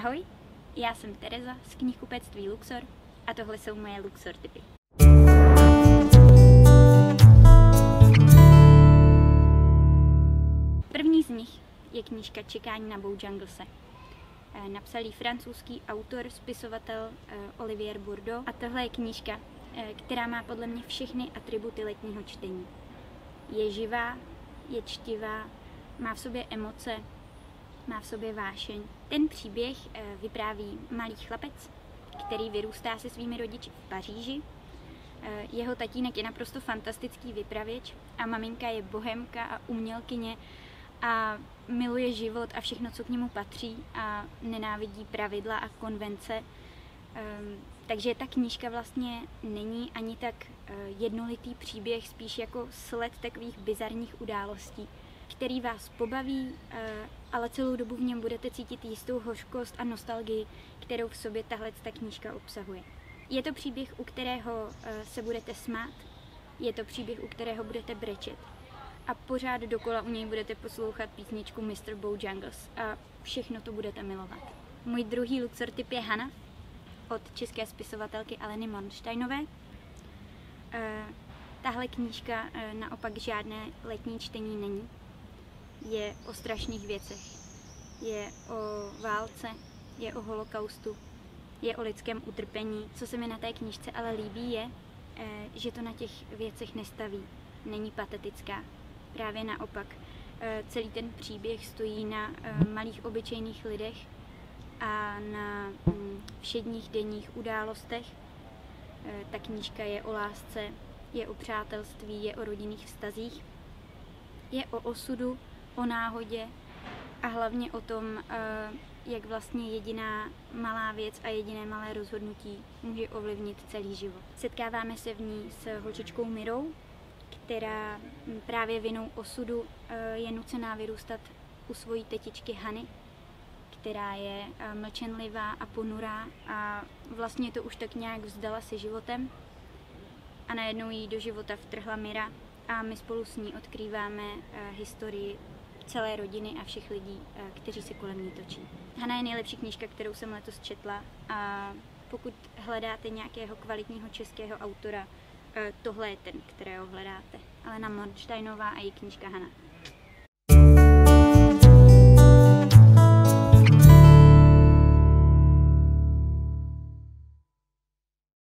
Ahoj, já jsem Tereza z knihkupectví Luxor a tohle jsou moje Luxor tipy. První z nich je knížka Čekání na Bojanglese. Napsal ji francouzský autor, spisovatel Olivier Bourdeau a tohle je knížka, která má podle mě všechny atributy letního čtení. Je živá, je čtivá, má v sobě emoce, má v sobě vášeň. Ten příběh vypráví malý chlapec, který vyrůstá se svými rodiči v Paříži. Jeho tatínek je naprosto fantastický vypravěč a maminka je bohemka a umělkyně a miluje život a všechno, co k němu patří a nenávidí pravidla a konvence. Takže ta knížka vlastně není ani tak jednolitý příběh, spíš jako sled takových bizarních událostí, který vás pobaví, ale celou dobu v něm budete cítit jistou hořkost a nostalgii, kterou v sobě tahle knížka obsahuje. Je to příběh, u kterého se budete smát, je to příběh, u kterého budete brečet a pořád dokola u něj budete poslouchat písničku Mr. Bojangles a všechno to budete milovat. Můj druhý Luxor tip je Hana od české spisovatelky Aleny Mornsteinové. Tahle knížka naopak žádné letní čtení není. Je o strašných věcech. Je o válce, je o holokaustu, je o lidském utrpení. Co se mi na té knížce ale líbí je, že to na těch věcech nestaví. Není patetická. Právě naopak. Celý ten příběh stojí na malých obyčejných lidech a na všedních denních událostech. Ta knížka je o lásce, je o přátelství, je o rodinných vztazích, je o osudu, o náhodě a hlavně o tom, jak vlastně jediná malá věc a jediné malé rozhodnutí může ovlivnit celý život. Setkáváme se v ní s holčičkou Mirou, která právě vinou osudu je nucená vyrůstat u svojí tetičky Hany, která je mlčenlivá a ponurá a vlastně to už tak nějak vzdala se životem a najednou jí do života vtrhla Mira a my spolu s ní odkrýváme historii celé rodiny a všech lidí, kteří se kolem ní točí. Hana je nejlepší knížka, kterou jsem letos četla a pokud hledáte nějakého kvalitního českého autora, tohle je ten, kterého hledáte. Alena Mornsteinová a její knížka Hana.